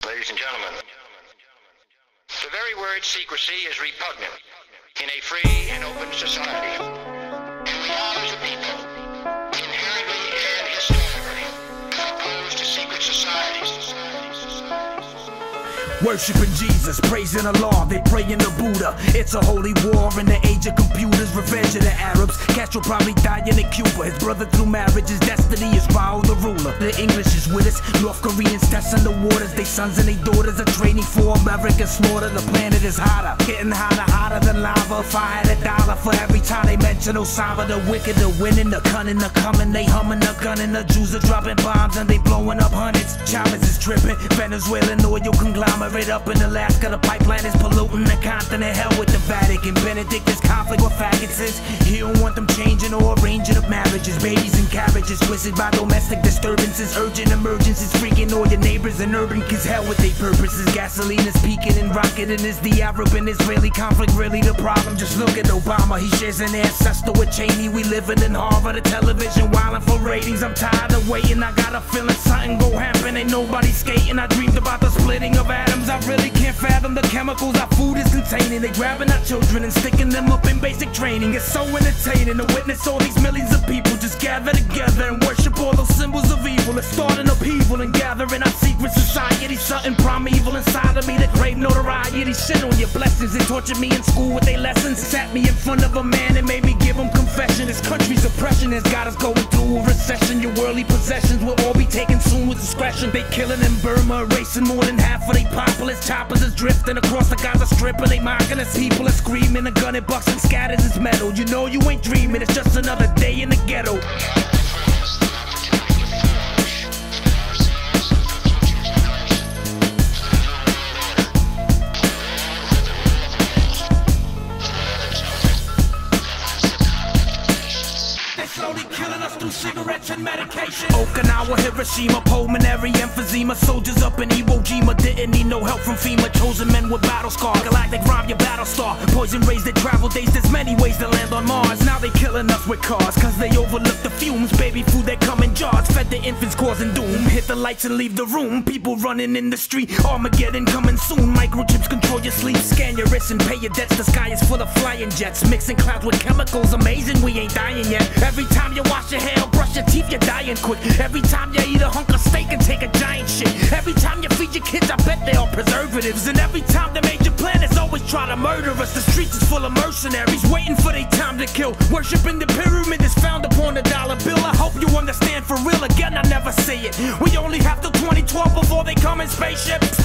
Ladies and gentlemen, the very word secrecy is repugnant in a free and open society. And we are, as a people, inherently and historically opposed to secret societies. Worshipping Jesus, praising Allah, they pray in the Buddha. It's a holy war in the age of computers, revenge of the Arabs. Castro probably dying in Cuba. His brother through marriage, his destiny is Mao the ruler. The English is with us, North Koreans testing the waters. They sons and they daughters are training for American slaughter. The planet is hotter, getting hotter, hotter than lava. If I had $1 for every time they mention Osama, the wicked, the winning, the cunning, the coming. They humming, the gunning, the Jews are dropping bombs and they blowing up hundreds. Chavez is tripping, Venezuelan oil conglomerate up in Alaska. The pipeline is polluting the continent. Hell with the Vatican. Benedict is conflict with faggots is. He don't want them changing or arranging of marriages. Babies and carriages twisted by domestic disturbances. Urgent emergencies freaking all your neighbors and urban kids. Hell with their purposes. Gasoline is peaking and rocketing. Is the Arab and Israeli conflict really the problem? Just look at Obama. He shares an ancestor with Cheney. We living in Harvard. The television wilding for ratings. I'm tired of waiting. I got a feeling something go happen. Ain't nobody skating. I dreamed about the splitting of atoms. I really can't fathom the chemicals our food is containing. They grabbing our children and sticking them up in basic training. It's so entertaining to witness all these millions of people just gather together and worship all those symbols of evil. It's starting upheaval and gathering our secret society. Something primeval inside of me that crave notoriety. Shit on your blessings. They tortured me in school with their lessons. Sat me in front of a man and made me give him confession. This country's oppression has got us going through a recession. Your worldly possessions will all be taken soon with discretion. They killing in Burma, erasing more than half of they populace. Choppers is drifting across the Gaza Strip and they mocking us. People are screaming, the gun it bucks and scatters its metal. You know you ain't dreaming, it's just another day in the ghetto. Slowly killing us through cigarettes and medication. Okinawa, Hiroshima, pulmonary emphysema. Soldiers up in Iwo Jima didn't need no help from FEMA. Chosen men with battle scars. Galactic rhyme, your battle star. Poison rays that travel days. There's many ways to land on Mars. Now they killing us with cars, cause they overlook the fumes. Baby food that come in jars. Fed the infants causing doom. Hit the lights and leave the room. People running in the street. Armageddon coming soon. Microchips control your sleep. Scan your wrists and pay your debts. The sky is full of flying jets. Mixing clouds with chemicals. Amazing, we ain't dying yet. Every time you wash your hair or brush your teeth, you're dying quick. Every time you eat a hunk of steak and take a giant shit. Every time you feed your kids, I bet they are preservatives. And every time the major planets always try to murder us. The streets is full of mercenaries waiting for their time to kill. Worshipping the pyramid is found upon the dollar bill. I hope you understand for real. Again, I never say it. We only have till 2012 before they come in spaceships.